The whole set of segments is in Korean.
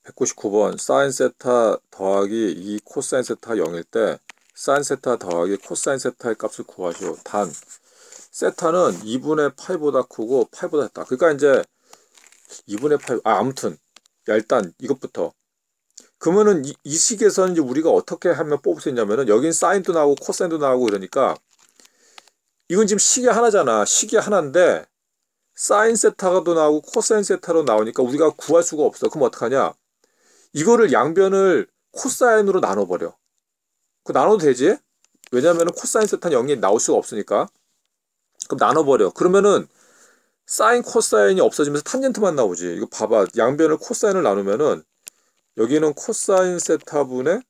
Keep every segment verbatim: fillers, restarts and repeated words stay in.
백구십구 번 사인 세타 더하기 이 코사인 세타가 영일 때 사인 세타 더하기 코사인 세타의 값을 구하시오. 단 세타는 이분의 파이보다 크고 파이보다 작다. 그러니까 이제 이분의 파이 아 아무튼 야, 일단 이것부터 그러면은 이, 이 식에서는 이제 우리가 어떻게 하면 뽑을 수 있냐면은 여긴 사인도 나오고 코사인도 나오고 이러니까 이건 지금 식이 하나잖아. 식이 하나인데 사인 세타가도 나오고 코사인 세타로 나오니까 우리가 구할 수가 없어. 그럼 어떡하냐? 이거를 양변을 코사인으로 나눠버려. 그 나눠도 되지? 왜냐면은 코사인 세타는 영이 나올 수가 없으니까. 그럼 나눠버려. 그러면은 사인 코사인이 없어지면서 탄젠트만 나오지. 이거 봐봐. 양변을 코사인을 나누면은 여기는 코사인 세타분의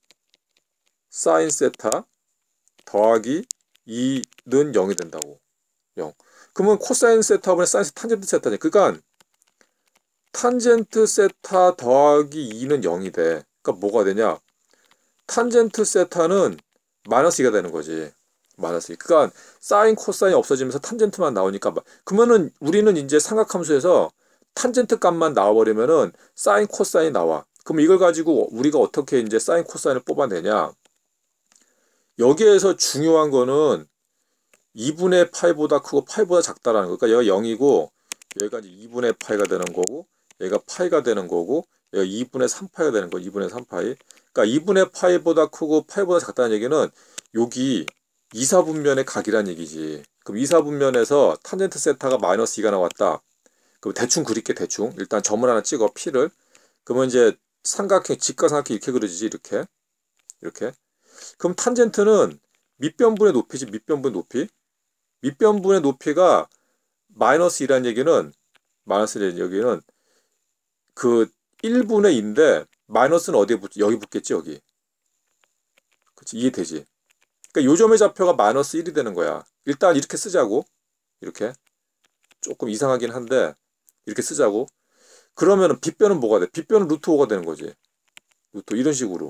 사인 세타 더하기 이는 영이 된다고. 영. 그러면 코사인 세타분의 사인 세타 탄젠트 세타지. 그러니까 탄젠트 세타 더하기 이는 영이 돼. 그러니까 뭐가 되냐? 탄젠트 세타는 마이너스 이가 되는 거지. 마이너스 이. 그러니까 사인 코사인이 없어지면서 탄젠트만 나오니까 그러면은 우리는 이제 삼각함수에서 탄젠트 값만 나와버리면은 사인 코사인이 나와. 그럼 이걸 가지고 우리가 어떻게 이제 사인 코사인을 뽑아내냐? 여기에서 중요한 거는 이분의 파이보다 크고 파이보다 작다라는 거. 그러니까 얘가 영이고 얘가 이제 이분의 파이가 되는 거고 얘가 파이가 되는 거고 얘가 이분의 삼 파이가 되는 거. 이분의 삼 파이. 그러니까 이분의 파이보다 크고 파이보다 작다는 얘기는 여기 이사분면의 각이란 얘기지. 그럼 이사분면에서 탄젠트 세타가 마이너스 이가 나왔다. 그럼 대충 그릴게 대충. 일단 점을 하나 찍어 P를. 그러면 이제 삼각형 직각삼각형 이렇게 그려지지 이렇게. 이렇게. 그럼 탄젠트는 밑변분의 높이지. 밑변분의 높이. 밑변분의 높이가 마이너스 이라는 얘기는 마이너스 이라는 얘기는 그 일분의 이인데 마이너스는 어디에 붙지? 여기 붙겠지 여기. 그렇지 이해되지? 그러니까 요 점의 좌표가 마이너스 일이 되는 거야. 일단 이렇게 쓰자고. 이렇게. 조금 이상하긴 한데 이렇게 쓰자고. 그러면은 빗변은 뭐가 돼? 빗변은 루트 오가 되는 거지. 루트 이런 식으로.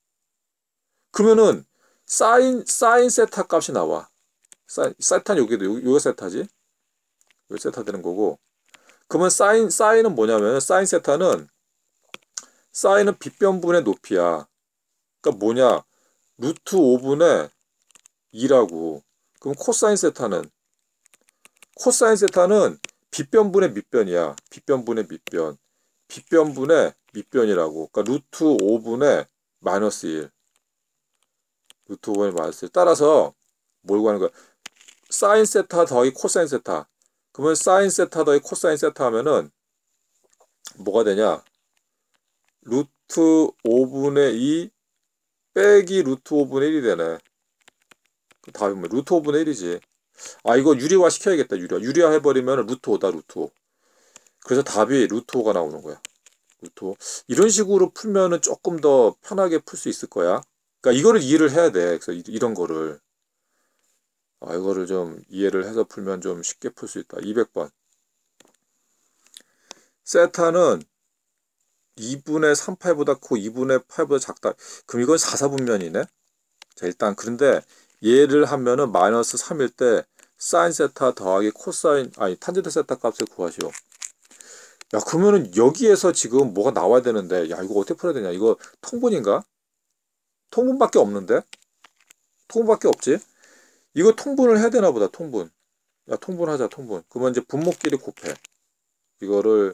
그러면은 사인 사인 세타 값이 나와. 사인 세타는 여기도 요게 세타지. 요게 세타 되는 거고. 그러면 사인 사인은 뭐냐면 사인 세타는 사인은 빗변분의 높이야. 그러니까 뭐냐? 루트 오분의 이라고. 그럼 코사인 세타는 코사인 세타는 빗변분의 밑변이야. 빗변분의 밑변. 빗변분의 밑변이라고. 그러니까 루트 오분의 마이너스 일. 루트 오분의 마이너스 일. 따라서 뭘 구하는 거야? 사인 세타 더하기 코사인 세타. 그러면 사인 세타 더하기 코사인 세타 하면은 뭐가 되냐? 루트 오분의 이 빼기 루트 오분의 일이 되네. 답이 뭐 루트 오분의 일이지. 아 이거 유리화 시켜야겠다. 유리화. 유리화 해버리면 루트 오다. 루트 오. 그래서 답이 루트 오가 나오는 거야. 루트 오. 이런 식으로 풀면은 조금 더 편하게 풀 수 있을 거야. 그러니까 이거를 이해를 해야 돼. 그래서 이런 거를 아 이거를 좀 이해를 해서 풀면 좀 쉽게 풀 수 있다. 이백 번. 세타는 이분의 삼 파이보다 크고 이분의 파이보다 작다. 그럼 이건 사사분면이네. 자 일단 그런데 얘를 하면은 마이너스 삼일 때 사인 세타 더하기 코사인 아니 탄젠트 세타 값을 구하시오. 야 그러면은 여기에서 지금 뭐가 나와야 되는데 야 이거 어떻게 풀어야 되냐? 이거 통분인가? 통분밖에 없는데? 통분밖에 없지? 이거 통분을 해야 되나 보다. 통분. 야 통분하자. 통분. 그러면 이제 분모끼리 곱해. 이거를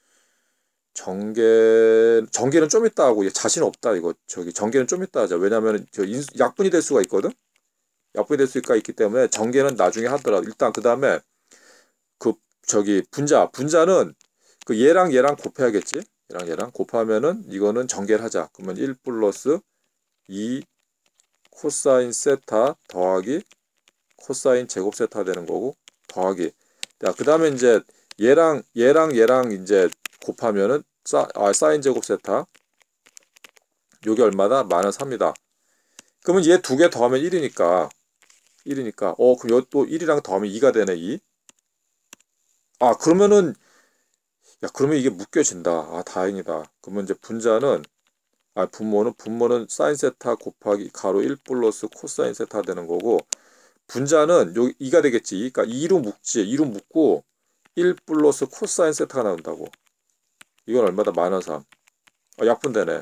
정계 정계는 좀 있다 하고 얘 자신 없다. 이거 저기 정계는 좀 있다 하자. 왜냐면 저 인수, 약분이 될 수가 있거든. 약분이 될 수가 있기 때문에 정계는 나중에 하더라. 일단 그 다음에 그 저기 분자 분자는 그 얘랑 얘랑 곱해야겠지. 얘랑 얘랑 곱하면은 이거는 정계를 하자. 그러면 일 플러스 이 코사인 세타 더하기 코사인 제곱 세타 되는 거고 더하기. 자, 그 다음에 이제 얘랑 얘랑 얘랑 이제 곱하면은 사, 아, 사인 제곱 세타 요게 얼마다? 마이너스 삼이다. 그러면 얘 두 개 더하면 일이니까 일이니까 어 그럼 요 또 일이랑 더하면 이가 되네. 이. 아 그러면은 야 그러면 이게 묶여진다. 아 다행이다. 그러면 이제 분자는 아 분모는 분모는 사인 세타 곱하기 가로 일 플러스 코사인 세타 되는 거고 분자는 요 이가 되겠지. 그러니까 이로 묶지. 이로 묶고 일 플러스 코사인 세타가 나온다고. 이건 얼마다? 마이너스 삼. 어, 약분되네.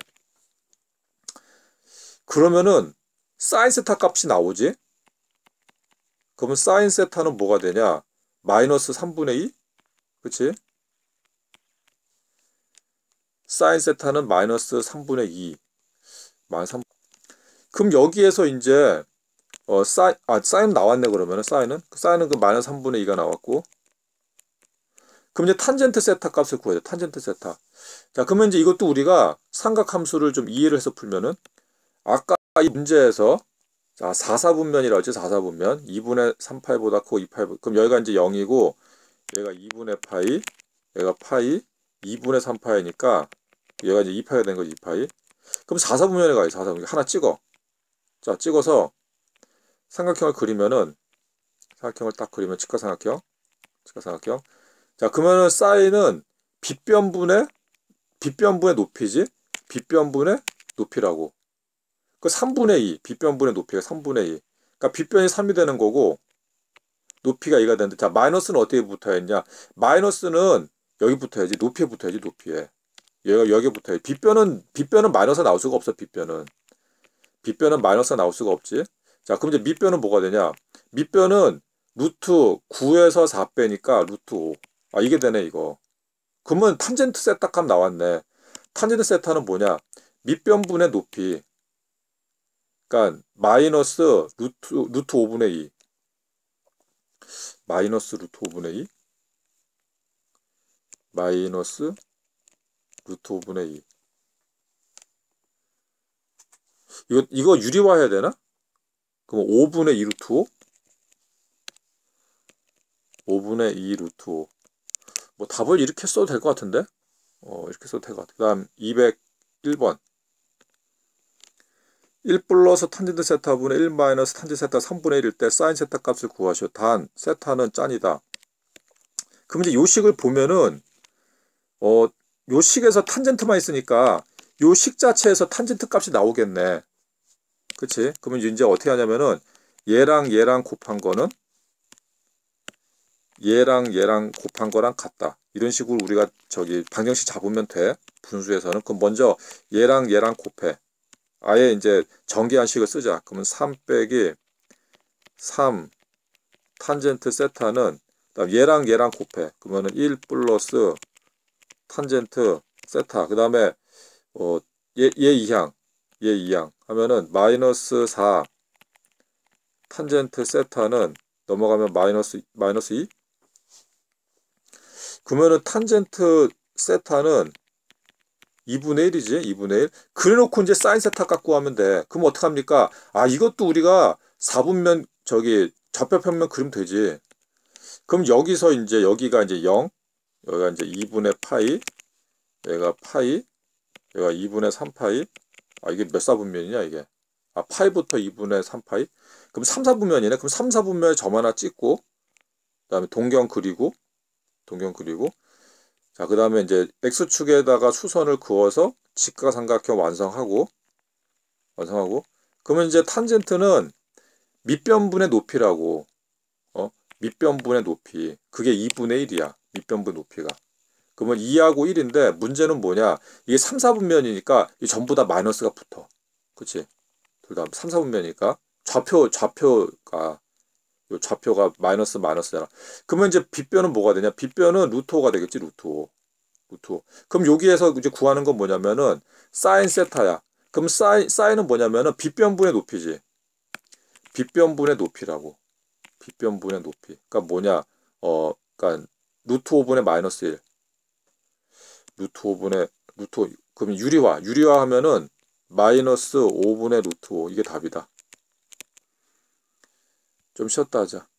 그러면은 사인 세타 값이 나오지? 그러면 사인 세타는 뭐가 되냐? 마이너스 삼분의 이? 그치? 사인 세타는 마이너스 삼분의 이. 마이너스 삼. 그럼 여기에서 이제 어, 사인, 아, 사인 나왔네, 그러면은, 사인은? 사인은 그 마이너스 삼분의 이가 나왔고. 그럼 이제 탄젠트 세타 값을 구해야 돼, 탄젠트 세타. 자, 그러면 이제 이것도 우리가 삼각함수를 좀 이해를 해서 풀면은, 아까 이 문제에서, 자, 사, 사분면이라고 했지, 사, 사분면. 이분의 삼 파이보다 크고 이 파이, 그럼 여기가 이제 영이고, 얘가 이분의 파이, 얘가 파이, 이분의 삼 파이니까, 얘가 이제 이 파이가 된 거지, 이 파이. 그럼 사, 사분면에 가야지, 사, 사분면. 하나 찍어. 자, 찍어서, 삼각형을 그리면은, 삼각형을 딱 그리면 직각삼각형, 직각삼각형. 자, 그러면은 사인은 빗변분의 빗변분의 높이지? 빗변분의 높이라고. 그 삼분의 이, 빗변분의 높이가 삼분의 이. 그러니까 빗변이 삼이 되는 거고 높이가 이가 되는데, 자, 마이너스는 어떻게 붙어야 했냐? 마이너스는 여기 붙어야지, 높이에 붙어야지, 높이에. 얘가 여기 붙어야지. 빗변은 빗변은 마이너스 나올 수가 없어, 빗변은. 빗변은 마이너스 나올 수가 없지. 자, 그럼 이제 밑변은 뭐가 되냐? 밑변은 루트 구에서 사 빼니까 루트 오. 아, 이게 되네, 이거. 그러면 탄젠트 세타 값 나왔네. 탄젠트 세타는 뭐냐? 밑변분의 높이. 그러니까 마이너스 루트, 루트 오분의 이. 마이너스 루트 오분의 이. 마이너스 루트 오분의 이. 이거, 이거 유리화해야 되나? 그럼 오분의 이 루트 오? 오분의 이 루트 오. 뭐 답을 이렇게 써도 될 것 같은데? 어, 이렇게 써도 될 것 같아. 그 다음 이백일 번. 일 플러스 탄젠트 세타분의 일 마이너스 탄젠트 세타 삼분의 일일 때 사인 세타 값을 구하시오. 단 세타는 짠이다. 그럼 이제 요 식을 보면은 어, 요 식에서 탄젠트만 있으니까 요 식 자체에서 탄젠트 값이 나오겠네. 그치? 그러면 이제 어떻게 하냐면은 얘랑 얘랑 곱한 거는 얘랑 얘랑 곱한 거랑 같다. 이런 식으로 우리가 저기 방정식 잡으면 돼. 분수에서는. 그럼 먼저 얘랑 얘랑 곱해. 아예 이제 정기한식을 쓰자. 그러면 삼 빼기 삼 탄젠트 세타는 얘랑 얘랑 곱해. 그러면은 일 플러스 탄젠트 세타. 그 다음에 어, 얘, 얘 이항. 얘 이항 하면은 마이너스 사 탄젠트 세타는 넘어가면 마이너스 마이너스 이. 그러면은 탄젠트 세타는 이분의 일이지. 이분의 일. 그래놓고 이제 사인 세타 갖고 하면 돼. 그럼 어떡합니까? 아, 이것도 우리가 사분면 저기 좌표평면 그리면 되지. 그럼 여기서 이제 여기가 이제 영, 여기가 이제 이분의 파이, 여기가 파이, 여기가 이분의 삼 파이. 아, 이게 몇 사분면이냐 이게? 아, 파이부터 이분의 삼 파이. 그럼 삼 사분면이네. 그럼 삼 사분면에 점 하나 찍고, 그다음에 동경 그리고, 동경 그리고. 자, 그 다음에 이제 X축에다가 수선을 그어서 직각삼각형 완성하고, 완성하고. 그러면 이제 탄젠트는 밑변분의 높이라고, 어? 밑변분의 높이. 그게 이분의 일이야. 밑변분 높이가. 그러면 이하고 일인데, 문제는 뭐냐? 이게 삼 사분면이니까, 이 전부 다 마이너스가 붙어. 그치? 둘 다 삼 사분면이니까. 좌표, 좌표가, 요 좌표가 마이너스 마이너스잖아. 그러면 이제 빗변은 뭐가 되냐? 빗변은 루트 오가 되겠지, 루트 오. 루트 오. 그럼 여기에서 이제 구하는 건 뭐냐면은 사인 세타야. 그럼 사인 사인은 뭐냐면은 빗변분의 높이지. 빗변분의 높이라고. 빗변분의 높이. 그러니까 뭐냐? 어, 그러니까 루트 오분의 마이너스 일. 루트 오분의 루트 오. 그럼 유리화. 유리화 하면은 마이너스 오분의 루트 오. 이게 답이다. 좀 쉬었다 하자.